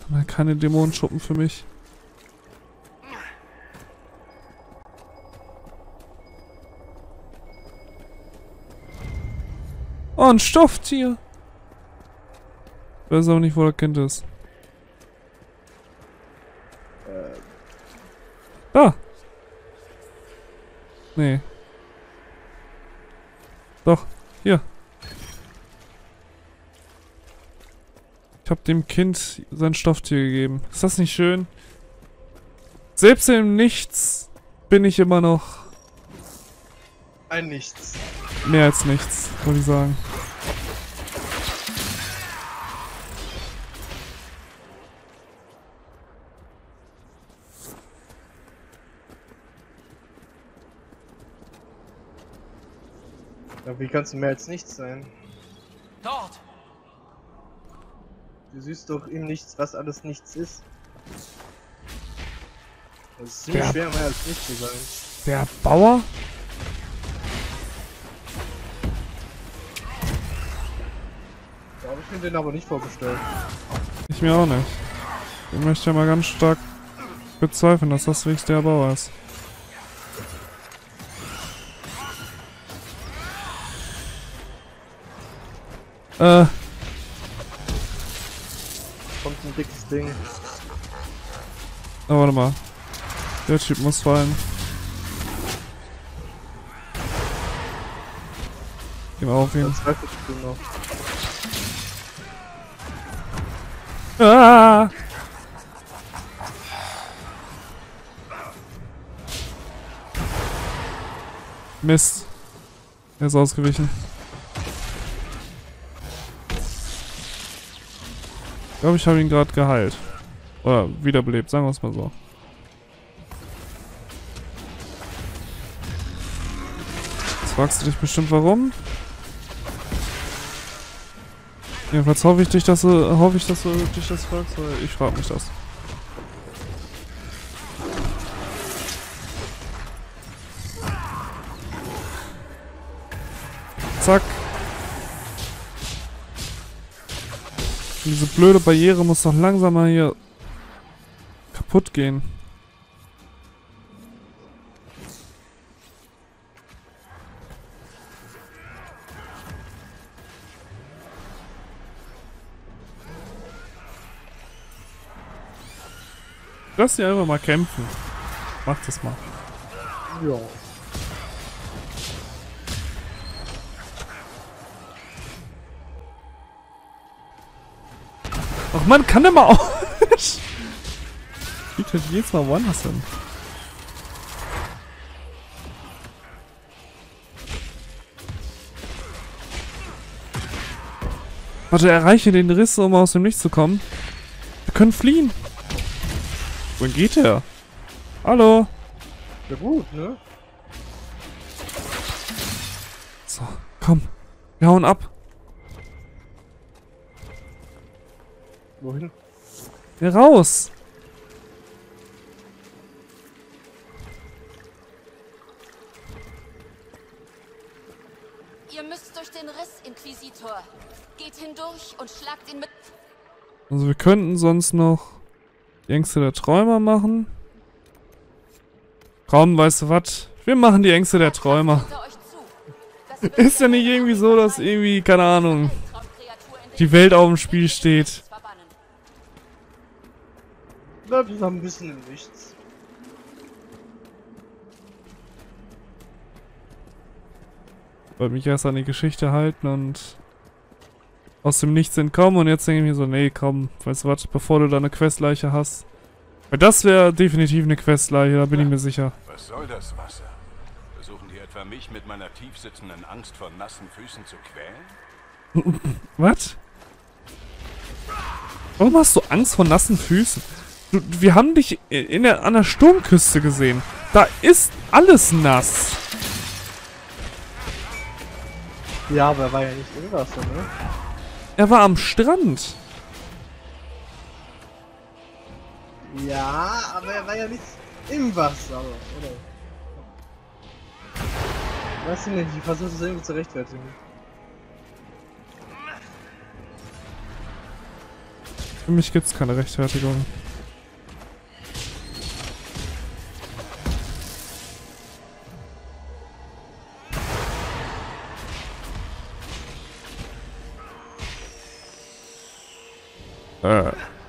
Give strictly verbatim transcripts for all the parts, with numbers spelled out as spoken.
Keine Dämonenschuppen für mich. Oh, ein Stofftier. Ich weiß aber nicht, wo das Kind ist. Äh. Da. Nee. Doch, hier. Ich habe dem Kind sein Stofftier gegeben. Ist das nicht schön? Selbst im Nichts bin ich immer noch Ein Nichts. mehr als nichts, würde ich sagen. Ja, wie kannst du mehr als nichts sein? Dort! Du siehst doch im Nichts, was alles nichts ist. Das ist ziemlich Der- schwer, mehr als nichts zu sein. Der Bauer? Da habe ich mir den aber nicht vorgestellt. Ich mir auch nicht. Ich möchte ja mal ganz stark bezweifeln, dass das wirklich der Bauer ist. Äh, Kommt ein dickes Ding. oh, warte mal. Der Typ muss fallen. Gehen wir auf ihn. Verzweifelt du noch. Ah! Mist. Er ist ausgewichen. Ich glaube, ich habe ihn gerade geheilt. Oder wiederbelebt, sagen wir es mal so. Jetzt fragst du dich bestimmt warum. Jedenfalls hoffe ich dich, dass du, hoffe ich, dass du dich das fragst, weil ich frage mich das. Zack. Und diese blöde Barriere muss doch langsam mal hier kaputt gehen. Lass sie einfach mal kämpfen. Mach das mal. Ja. Ach man, kann der mal auch. Fliegt halt jedes Mal woanders hin. Warte, erreiche den Riss, um aus dem Nichts zu kommen. Wir können fliehen. Wohin geht er? Hallo? Ja gut, ne? So, komm. Wir hauen ab. Wohin? Wir raus. Ihr müsst durch den Riss, Inquisitor. Geht hindurch und schlagt ihn mit... Also wir könnten sonst noch die Ängste der Träumer machen. Komm, weißt du was? Wir machen die Ängste der Träumer. Hinter euch zu. Das wird Ist ja nicht irgendwie so, dass irgendwie, keine Ahnung, Traumkreatur in den die Welt auf dem Spiel steht. verbannen. Bleib zusammen ein bisschen im Nichts. Ich wollte mich erst an die Geschichte halten und aus dem Nichts entkommen und jetzt denke ich mir so, nee, komm, weißt du was, bevor du da eine Questleiche hast. Weil das wäre definitiv eine Questleiche, da bin ich mir sicher. Was soll das Wasser? Versuchen die etwa mich mit meiner tiefsitzenden Angst vor nassen Füßen zu quälen? Was? Warum hast du Angst vor nassen Füßen? Du, wir haben dich in der, an der Sturmküste gesehen. Da ist alles nass. Ja, aber er war ja nicht im Wasser, ne? Er war am Strand. Ja, aber er war ja nicht im Wasser, oder? Weiß ich nicht, ich versuche es irgendwie zu rechtfertigen. Für mich gibt's keine Rechtfertigung. Äh.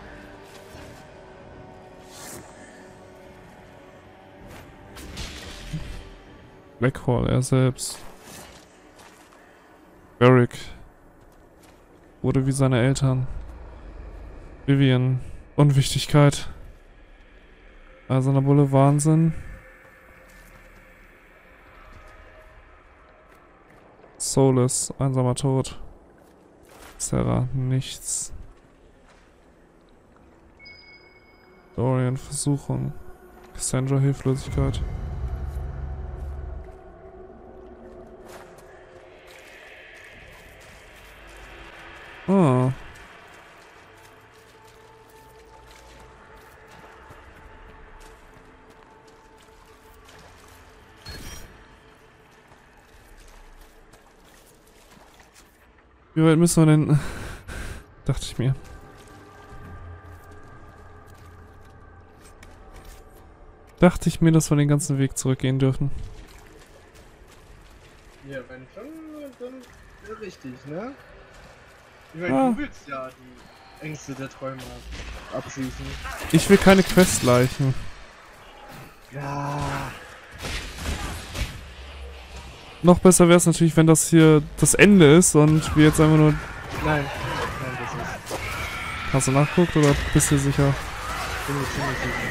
Blackhall, er selbst. Beric. Wurde wie seine Eltern. Vivian. Unwichtigkeit. Also eine Bulle Wahnsinn. Soulless. Einsamer Tod. Sarah. Nichts. Dorian. Versuchung. Cassandra. Hilflosigkeit. Ah. Wie weit müssen wir denn? Dachte ich mir. Dachte ich mir, dass wir den ganzen Weg zurückgehen dürfen. Ja, wenn schon, dann ja, richtig, ne? Ich meine, Ah. du willst ja die Ängste der Träume abschließen. Ich will keine Questleichen. Ja. Noch besser wäre es natürlich, wenn das hier das Ende ist und wir jetzt einfach nur... Nein. Nein, das ist. Hast du nachguckt oder bist du sicher? Bin mir ziemlich sicher.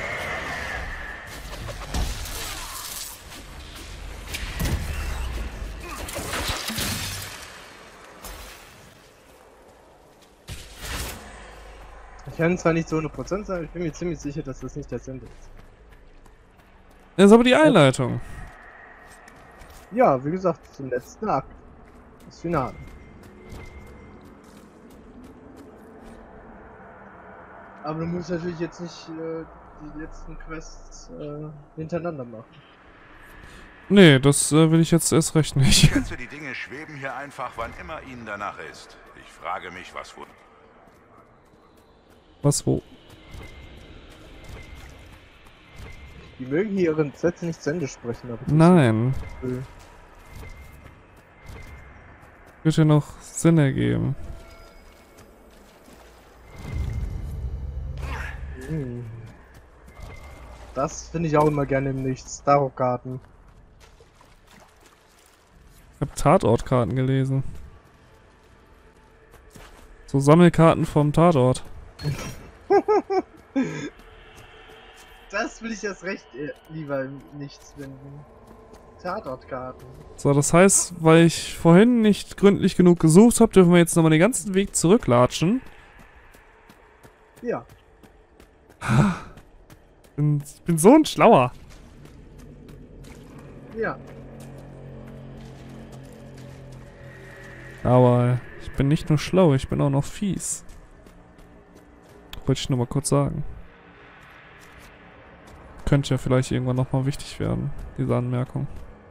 Ich kann zwar nicht zu hundert Prozent sagen, ich bin mir ziemlich sicher, dass das nicht das Ende ist. Das ist aber die Einleitung. Ja, wie gesagt, zum letzten Akt. Das Finale. Aber du musst natürlich jetzt nicht äh, die letzten Quests äh, hintereinander machen. Nee, das äh, will ich jetzt erst recht nicht. Schätze, die Dinge schweben hier einfach, wann immer ihnen danach ist. Ich frage mich, was wohl... Was wo? Die mögen hier ihre Sätze nicht zu Ende sprechen, aber... Nein. Will. Wird ja noch Sinn ergeben. Hm. Das finde ich auch immer gerne im Nichts. Tarotkarten. Ich habe Tatortkarten gelesen. So Sammelkarten vom Tatort. Das will ich erst recht äh, lieber im Nichts finden. Tatortkarten. So, das heißt, weil ich vorhin nicht gründlich genug gesucht habe, dürfen wir jetzt nochmal den ganzen Weg zurücklatschen. Ja. Bin, ich bin so ein Schlauer. Ja. Aber ich bin nicht nur schlau, ich bin auch noch fies. Wollte ich nur mal kurz sagen. Könnte ja vielleicht irgendwann nochmal wichtig werden, diese Anmerkung.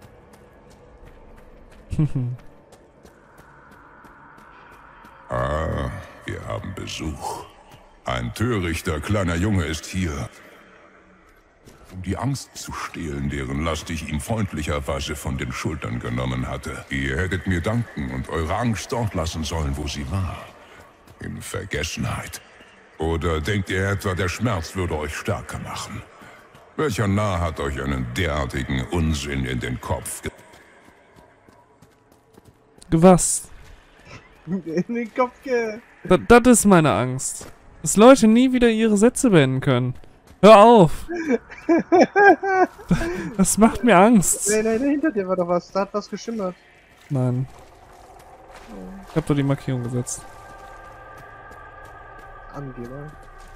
Ah, wir haben Besuch. Ein törichter kleiner Junge ist hier, um die Angst zu stehlen, deren Last ich ihm freundlicherweise von den Schultern genommen hatte. Ihr hättet mir danken und eure Angst dort lassen sollen, wo sie war. In Vergessenheit. Oder denkt ihr etwa, der Schmerz würde euch stärker machen? Welcher Narr hat euch einen derartigen Unsinn in den Kopf ge... Was? In den Kopf ge... Das, das ist meine Angst. Dass Leute nie wieder ihre Sätze beenden können. Hör auf! Das macht mir Angst. Nein, nein, hinter dir war doch was. Da hat was geschimmert. Nein. Ich hab doch die Markierung gesetzt. Angeber.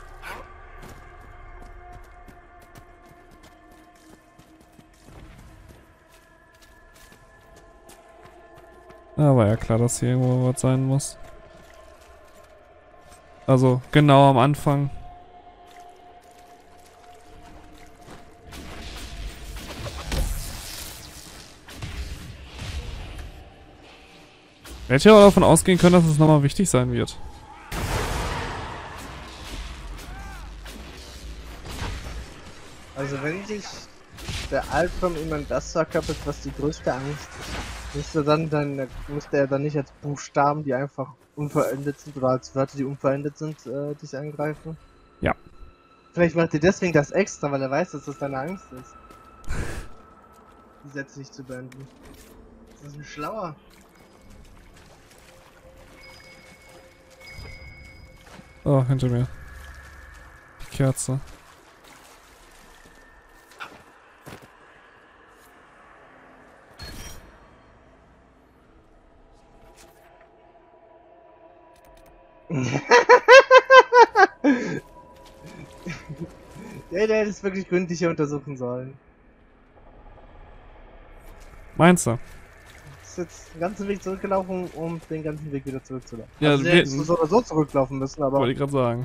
Ja, war ja klar, dass hier irgendwo was sein muss. Also, genau am Anfang. Hätte ja auch davon ausgehen können, dass es nochmal wichtig sein wird. Also wenn sich der Albtraum immer das verkörpert, was die größte Angst ist, müsste dann, dann müsste er dann nicht als Buchstaben, die einfach unvollendet sind, oder als Wörter, die unvollendet sind, äh, dich angreifen? Ja. Vielleicht macht er deswegen das extra, weil er weiß, dass das deine Angst ist. Die Sätze nicht zu beenden. Das ist ein Schlauer. Oh, hinter mir. Die Kerze. Ja, der hätte es wirklich gründlicher untersuchen sollen. Meinst du? Ist jetzt den ganzen Weg zurückgelaufen, um den ganzen Weg wieder zurückzulaufen. Ja, also, wir- der hättest du so oder so zurücklaufen müssen, aber Wollte ich gerade sagen.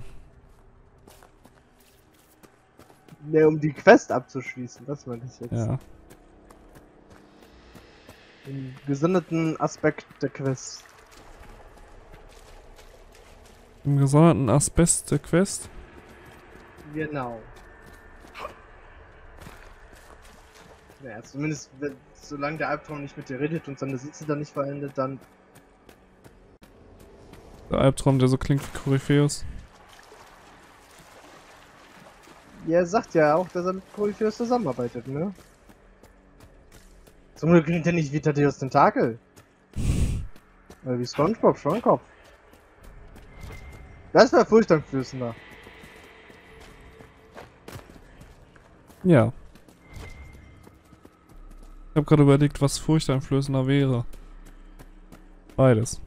ne, um die Quest abzuschließen, das meinte ich jetzt. Ja. Den gesonderten Aspekt der Quest. Im gesonderten Asbest der Quest. Genau. Naja, zumindest wenn, solange der Albtraum nicht mit dir redet und seine Sitze dann nicht verendet, dann Der Albtraum, der so klingt wie Korypheus. ja, er sagt ja auch, dass er mit Korypheus zusammenarbeitet, ne? Zum Glück klingt er nicht wie Thaddeus Tentakel. Oder wie SpongeBob Schwammkopf. Das wäre furchteinflößender. Ja. Ich habe gerade überlegt, was furchteinflößender wäre. Beides.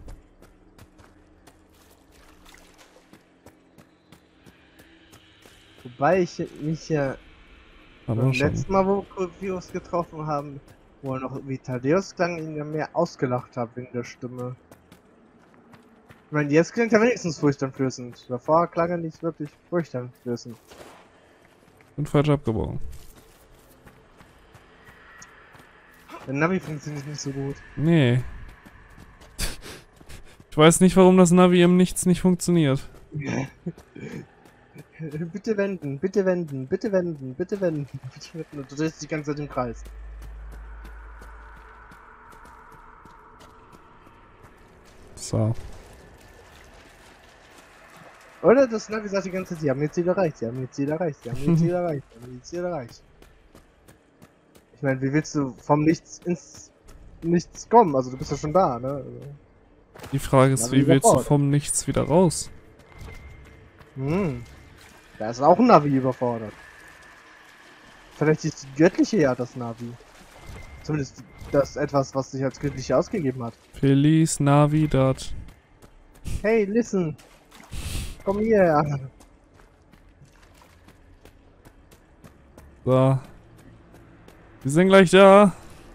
Wobei ich mich ja Aber beim schon. letzten Mal, wo wir Korypheus getroffen haben, wo er noch wie Thaddeus klang, ihn ja mehr ausgelacht hat wegen der Stimme. Ich meine, jetzt klingt er wenigstens furchteinflößend. Davor klang er nicht wirklich furchteinflößend. Bin falsch abgebogen. Der Navi funktioniert nicht so gut. Nee. Ich weiß nicht, warum das Navi im Nichts nicht funktioniert. Bitte wenden, bitte wenden, bitte wenden, bitte wenden, bitte wenden. Und du drehst dich die ganze Zeit im Kreis. So. Oder das Navi sagt die ganze Zeit, sie haben ihr Ziel erreicht, sie haben ihr Ziel erreicht, sie haben ihr Ziel erreicht, sie haben ihr Ziel erreicht. Ich meine, wie willst du vom Nichts ins Nichts kommen? Also du bist ja schon da, ne? Also, Die Frage ist, Navi wie willst du überfordert. vom Nichts wieder raus? hm. Da ist auch ein Navi überfordert. Vielleicht ist die göttliche ja das Navi. Zumindest das etwas, was sich als göttliche ausgegeben hat. Feliz Navidad. Hey, listen! Komm hierher! So. Wir sind gleich da.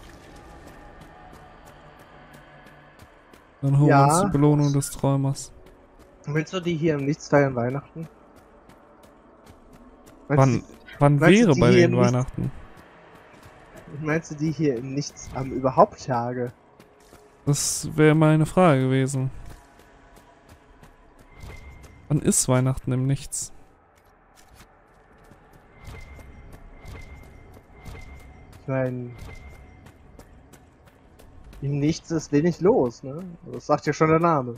Dann holen wir Ja. uns die Belohnung des Träumers. Willst du die hier im Nichts feiern Weihnachten? Meinst Wann, du, wann meinst du, wäre die bei hier den im Nichts- Weihnachten? meinst du die hier im Nichts am überhaupt Tage? Das wäre meine Frage gewesen. Wann ist Weihnachten im Nichts? Ich meine, im Nichts ist wenig los, ne? Das sagt ja schon der Name.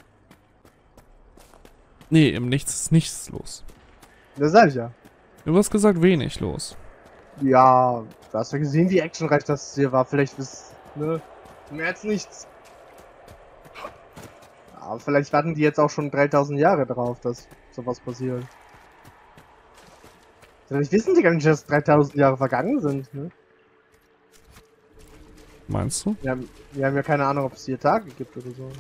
Nee, im Nichts ist nichts los. Das sag ich ja. Du hast gesagt, wenig los. Ja, du hast ja gesehen, wie actionreich das hier war. Vielleicht bis, ne? Mehr als nichts. Aber vielleicht warten die jetzt auch schon dreitausend Jahre drauf, dass sowas passiert. Vielleicht wissen die gar nicht, dass dreitausend Jahre vergangen sind, ne? Meinst du? Wir haben, wir haben ja keine Ahnung, ob es hier Tage gibt oder so. Ne?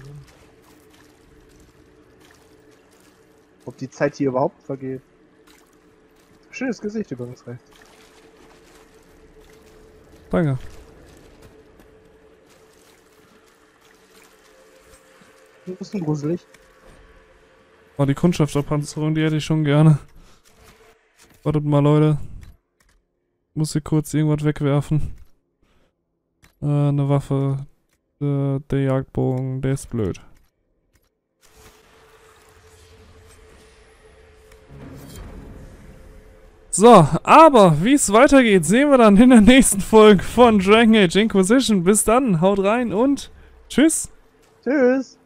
Ob die Zeit hier überhaupt vergeht. Schönes Gesicht übrigens rechts. Danke. Ein bisschen gruselig. Oh, die Kundschafterpanzerung, die hätte ich schon gerne. Wartet mal, Leute. Ich muss hier kurz irgendwas wegwerfen. Äh, eine Waffe. Äh, der Jagdbogen, der ist blöd. So, aber wie es weitergeht, sehen wir dann in der nächsten Folge von Dragon Age Inquisition. Bis dann, haut rein und tschüss. Tschüss.